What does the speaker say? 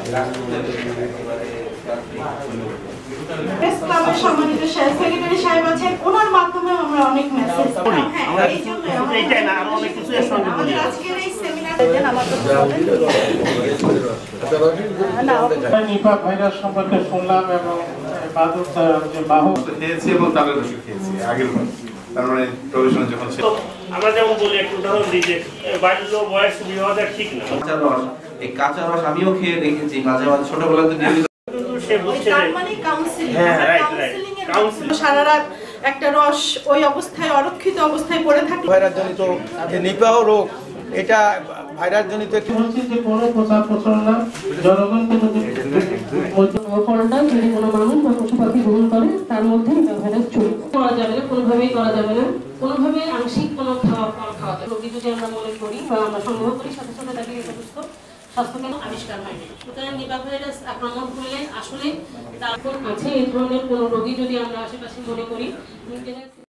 Press ক্লাবের সম্মানিত secretary সাহেব আছেন, ওনার মাধ্যমে আমরা অনেক মেসেজ আমাদের আজকের এই সেমিনারে নিপা ভাইরাস সম্পর্কে শুনলাম এবং যে বাহু খেয়েছি এবং তাদের ওষুধ খেয়েছি আগের বার। তার মানে প্রভিশন যখন ছিল আমরা যেমন বলি একটু উদাহরণ দিই যে বাল্য বয়স বিবাহটা ঠিক না। কাঁচা রস, এই কাঁচা রস আমিও খেয়ে দেখেছি মাঝে মাঝে ছোটবেলাতে নিয়মিত। সে বুঝছে তার মানে কাউন্সেলিং, কাউন্সেলিং সারা রাত একটা রস ওই অবস্থায় অরক্ষিত অবস্থায় পড়ে থাকে। ভাইরাস জনিত যে নিপাহ রোগ, এটা ভাইরাস জনিত হচ্ছে যে কোনো প্রচার প্রচারণা জনগণকে যদি ফলটা যদি কোনো মানুষ বা পশু পাখি গ্রহণ করে তার মধ্যে ভাইরাস ছড়িয়ে করা যাবে না, কোনোভাবেই করা যাবে না, কোনোভাবে আংশিক কোনো খাওয়া যাবে। রোগী যদি আমরা মনে করি বা আমরা সংগ্রহ করি সাথে সাথে তাকে নিকটস্থ স্বাস্থ্যকেন্দ্র আবিষ্কার হয়নি। সুতরাং নিপা ভাইরাস আক্রমণ করলে আসলে তারপর আছে এই ধরনের কোনো রোগী যদি আমরা আশেপাশে মনে করি